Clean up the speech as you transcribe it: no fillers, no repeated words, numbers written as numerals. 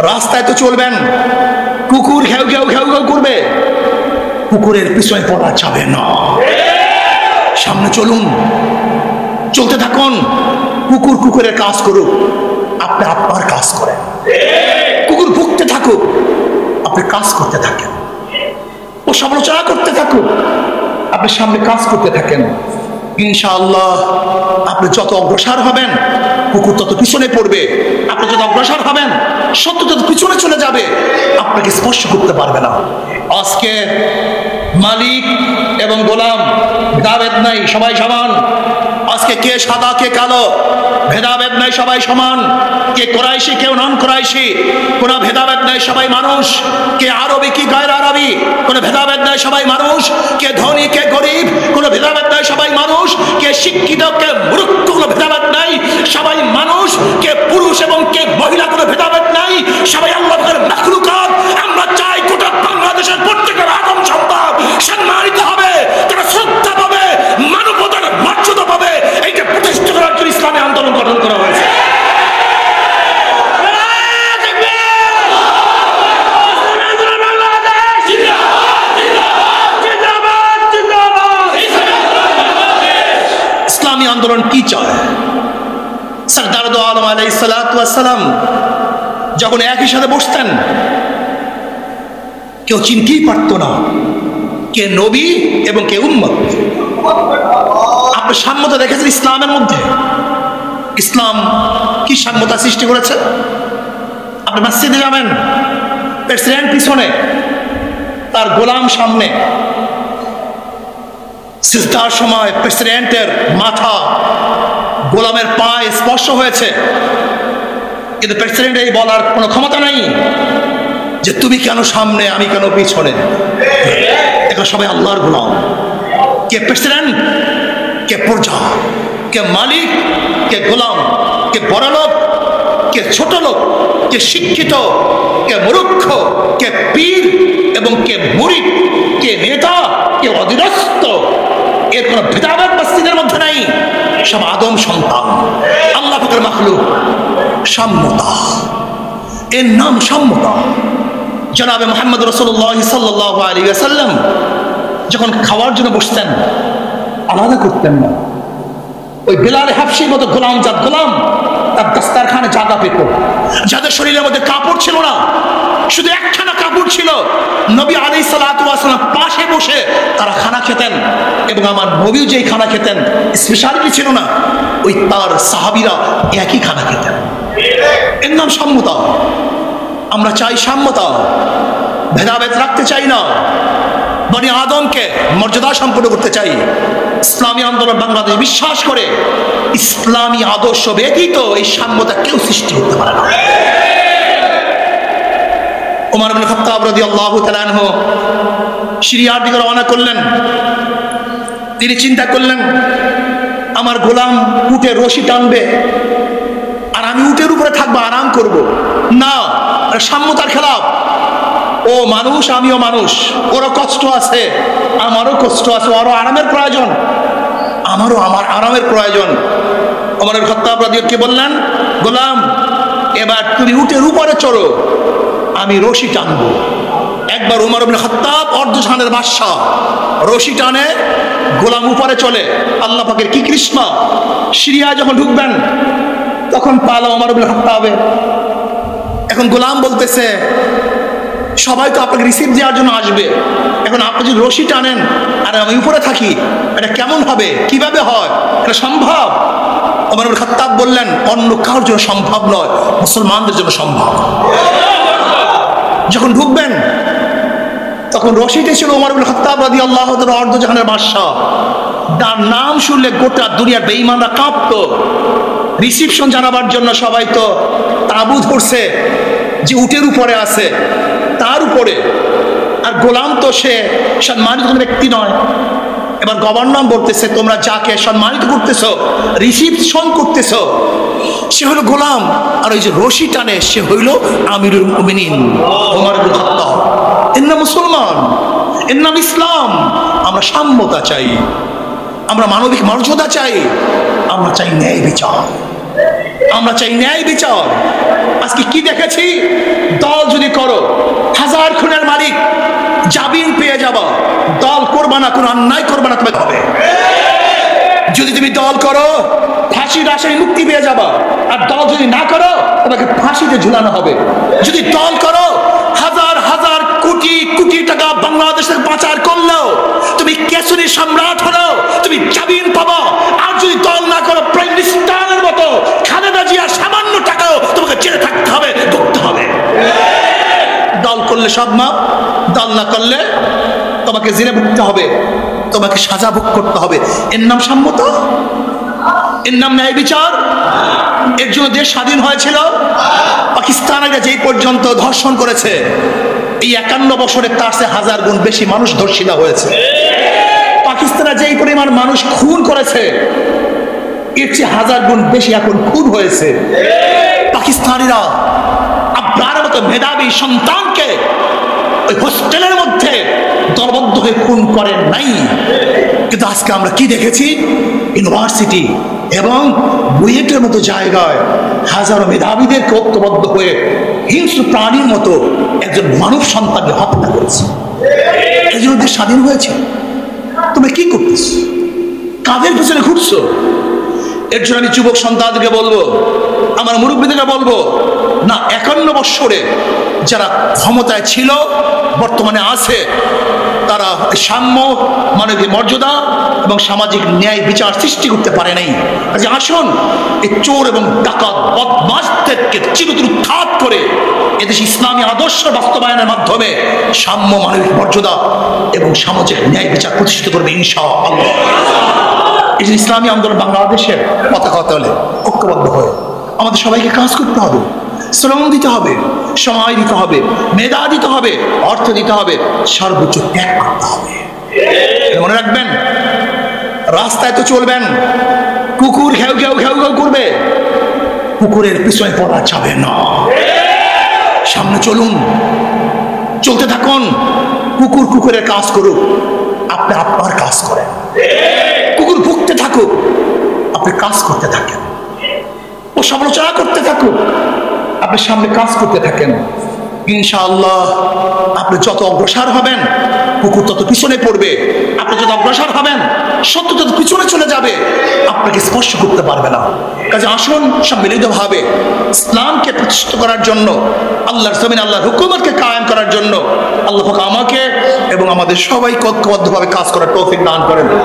রাস্তায় তো চলবেন, কুকুর ঘেউ ঘেউ ঘেউ ঘেউ করবে, কুকুরের পিছনে পড়া যাবে না। সামনে চলুন, চলতে থাকুন। কুকুর কুকুরের কাজ করুক, আপনি আপনার কাজ করেন। কুকুর ভুগতে থাকুক, আপনি কাজ করতে থাকেন। ও সমালোচনা করতে থাকুক, আপনি সামনে কাজ করতে থাকেন। ইনশাআল্লাহ আপনি যত অগ্রসর হবেন, কুকুর তত পিছনে পড়বে। আপনি যত অগ্রসর হবেন, সত্য তত পিছনে চলে যাবে, আপনাকে স্পর্শ করতে পারবে না। আজকে মালিক এবং গোলাম ভেদাভেদ নাই, সবাই সমান। আজকে কে সাদা কে কালো ভেদাভেদ নাই, সবাই সমান। কে কোরাইশি কেউ নন কোরাইশি, কোনো ভেদাভেদ নাই, সবাই মানুষ। কে আরবি কি গায়ের আরবি, কোনো ভেদাভেদ নাই, সবাই মানুষ। কে ধনী কে গরিব, কোনো ভেদাভেদ নাই, সবাই মানুষ। কে শিক্ষিত কে মূর্খ, কোনো ভেদাভেদ নাই, সবাই মানুষ। কে পুরুষ এবং কে মহিলা, কোনো ভেদাভেদ নাই, সবাই আল্লাহর মাখলুকাত। আমরা চাই গোটা বাংলাদেশের প্রত্যেকের আদম সন্তান সম্মানিত হবে, তারা শ্রদ্ধা পাবে, মানবতার মর্যাদা পাবে। এইটা প্রতিষ্ঠা করার জন্য ইসলামী আন্দোলন গঠন করা হয়েছে। ইসলামী আন্দোলন কি চায়? সরদার দো আলম আলাইহিস সালাতু ওয়াস সালাম যখন একই সাথে বসতেন, কেউ চিনতেই পারত না কে নবী এবং কে উম্মত। আপনি সাম্যতা দেখেছেন ইসলামের মধ্যে? ইসলাম কি সাম্যতা সৃষ্টি করেছে? আপনি মসজিদে যাবেন, প্রেসিডেন্ট পিছনে, তার গোলাম সামনে। সিজদার সময় প্রেসিডেন্টের মাথা গোলামের পায়ে স্পর্শ হয়েছে, কিন্তু প্রেসিডেন্ট এই বলার কোনো ক্ষমতা নাই যে তুমি কেন সামনে, আমি কেন পিছনে। এগুলো সবাই আল্লাহর গোলাম। কে প্রেসিডেন্ট, কে প্রজা, কে মালিক, কে গোলাম, কে বড় লোক, কে ছোট লোক, কে শিক্ষিত, কে মূর্খ, কে পীর এবং কে মুরিদ, কে নেতা, কে অধীনস্থ, এর কোনো ভেদাভেদ মসজিদের মধ্যে নাই। সব আদম সন্তান, আল্লাহ পাকের মাখলুক। সাম্যতা, এর নাম সাম্যতা। জনাবে মুহাম্মদ রাসূলুল্লাহ সাল্লাল্লাহু আলাইহি ওয়াসাল্লাম যখন খাওয়ার জন্য বসতেন, আলাদা করতেন না। ওই বেলাল হাবশির মতো গোলাম, যার গোলাম তার দস্তারখানে জায়গা পেত, যাদের শরীরের মধ্যে কাপড় ছিল না, শুধু একখানা কাপড় ছিল, নবী আলাইহিস সালাতু ওয়াস সালাম পাশে বসে তারা খানা খেতেন। এবং আমার নবীও যেই খানা খেতেন, স্পেশালিটি ছিল না, ওই তার সাহাবীরা একই খানা খেতেন। এর নাম সাম্যতা। আমরা চাই সাম্যতা, ভেদাভেদ রাখতে চাই না, বনি আদমকে মর্যাদা সম্পন্ন করতে চাই। ইসলামী আন্দোলন বাংলাদেশ বিশ্বাস করে ইসলামী আদর্শ ব্যতীত এই সাম্যতা কেউ সৃষ্টি করতে পারে না। ওমর ইবনে খাত্তাব রাদিয়াল্লাহু তাআলা আনহু সিরিয়ার দিকে রওনা করলেন। তিনি চিন্তা করলেন, আমার গোলাম উটে রশি টানবে আর আমি উটের উপরে থাকবো, আরাম করব না, সাম্যতার খেলাফ। ও মানুষ, আমিও মানুষ, ওরও কষ্ট আছে, আমারও কষ্ট আছে, ওরও আরামের প্রয়োজন, আমারও আমার আরামের প্রয়োজন। ওমর ইবনে খাত্তাব রাদিয়াল্লাহু বললেন, গোলাম এবার তুমি উটের উপরে চড়ো, আমি রশি টানবো। একবার ওমর ইবনে খাত্তাব অর্ধজাহানের বাদশা রশি টানে, গোলাম উপরে চলে। আল্লাহ পাকের কি কৃষ্ণা! সিরিয়া যখন ঢুকবেন তখন পালা ওমর ইবনে খাত্তাবের। এখন গোলাম বলতেছে, সবাই তো আপনাকে রিসিভ দেওয়ার জন্য আসবে, এখন আপনি যদি রশি টানেন আর আমি উপরে থাকি, এটা কেমন হবে, কিভাবে হয়, এটা সম্ভব? ওমর ইবনে খাত্তাব বললেন, অন্য কারোর জন্য সম্ভব নয়, মুসলমানদের জন্য সম্ভব। যখন ঢুকবেন তখন রশিতে ছিল ওমর ইবনে খাত্তাব রাদিয়াল্লাহু তাআলা অর্ধজাহানের বাদশা। তার নাম শুনলে গোটা দুনিয়ার বেঈমানরা কাঁপতো। রিসিপশন জানাবার জন্য সবাই তো তাঁবু ধরছে যে উটের উপরে আছে, তার উপরে। আর গোলাম তো সে সম্মানিত ব্যক্তি নয়। এবার গভর্নর বলতেছে, তোমরা যাকে সম্মানিত করতেছো, রিসিপশন করতেছো, সে হলো গোলাম, আর ওই যে রশি টানে সে হইল আমিরুল মুমিনিন ওমর ইবনে খাত্তাব। এর নাম মুসলমান, এর নাম ইসলাম। আমরা সাম্যতা চাই, আমরা মানবিক মর্যাদা চাই, আমরা চাই ন্যায় বিচার, আমরা চাই ন্যায় বিচার। আজকে কি দেখেছি, দল যদি করো, 1000 খুনের মালিক জামিন পেয়ে যাবা, দল করবা না, কোনো অন্যায় করবা না, তোমাকে হবে। যদি তুমি দল করো, ফাঁসির আসামি মুক্তি পেয়ে যাবা, আর দল যদি না করো, তোমাকে ফাঁসিতে ঝুলানো হবে। যদি দল করো, হাজার হাজার কোটি কোটি টাকা বাংলাদেশের পাচার করলেও তুমি কেসুনি সম্রাট হলো, তুমি জামিন পাবা। আর যদি দল না করো, প্রাইম মিনিস্টারের মতো খালেদা জিয়ার সামান্য টাকাও তোমাকে জেলে থাকতে হবে, ভুগতে হবে। দল করলে সব মাপ, দল না করলে তোমাকে জেলে ভুগতে হবে, তোমাকে সাজা ভোগ করতে হবে। এর নাম সাম্যতা? এর নাম ন্যায় বিচার? এর জন্য দেশ স্বাধীন হয়েছিল? পাকিস্তানিরা যেই পর্যন্ত ধর্ষণ করেছে, এই 51 বছরে তার চেয়ে 1000 গুণ বেশি মানুষ ধর্ষিত হয়েছে। পাকিস্তানে যেই পরিমাণ মানুষ খুন করেছে, এর চেয়ে 1000 গুণ বেশি এখন খুন হয়েছে। পাকিস্তানিরা আপনার মতো মেধাবী সন্তানকে ওই হোস্টেলের মধ্যে দলবদ্ধ হয়ে খুন করেন নাই। কিন্তু আজকে আমরা কি দেখেছি, ইউনিভার্সিটি এবং বুয়েটের মতো জায়গায় হাজারো মেধাবীদেরকে ঐক্যবদ্ধ হয়ে হিংস্র প্রাণীর মতো একজন মানব সন্তানকে হত্যা করেছে। এই জন্য দেশ স্বাধীন হয়েছে। তুমি কি করতেছ? কাদের পিছনে ঘুরছো? এর জন্য আমি যুবক সন্তানকে বলবো, আমার মুরব্বীদেরকে বলবো, না 51 বৎসরে যারা ক্ষমতায় ছিল, বর্তমানে আছে, তারা সাম্য, মানবিক মর্যাদা এবং সামাজিক ন্যায় বিচার সৃষ্টি করতে পারে নাই। আজ আসুন এই চোর এবং ডাকাত বদমাশদেরকে চিরতরে উৎখাত করে এদেশে ইসলামী আদর্শ বাস্তবায়নের মাধ্যমে সাম্য, মানবিক মর্যাদা এবং সামাজিক ন্যায় বিচার প্রতিষ্ঠিত করবে ইনশাআল্লাহ। এই যে ইসলামী আন্দোলন বাংলাদেশের পতাকা তলে ঐক্যবদ্ধ হয়ে আমাদের সবাইকে কাজ করতে হবে, শ্রম দিতে হবে, সময় দিতে হবে, মেধা দিতে হবে, অর্থ দিতে হবে, সর্বোচ্চ ত্যাগ করতে হবে। মনে রাখবেন, রাস্তায় তো চলবেন, কুকুর ঘেউ ঘেউ ঘেউ ঘেউ করবে, কুকুরের পিছনে পড়া যাবে না। সামনে চলুন, চলতে থাকুন, কুকুর কুকুরের কাজ করুক, আপনি আপনার কাজ করেন। কুকুর ভুগতে থাকুক, আপনি কাজ করতে থাকেন। ও সমালোচনা করতে থাকুক, আপনি সামনে কাজ করতে থাকেন। ইনশাআল্লাহ আপনি যত অগ্রসর হবেন, কুকুর তত পিছনে পড়বে। আপনি যত অগ্রসর হবেন, সত্য তত পিছনে চলে যাবে, আপনাকে স্পর্শ করতে পারবে না। কাজে আসুন সম্মিলিতভাবে ইসলামকে প্রতিষ্ঠিত করার জন্য, আল্লাহর জমিনে আল্লাহর হুকুমতকে কায়েম করার জন্য আল্লাহ আমাকে এবং আমাদের সবাইকে ঐক্যবদ্ধভাবে কাজ করার তৌফিক দান করেন।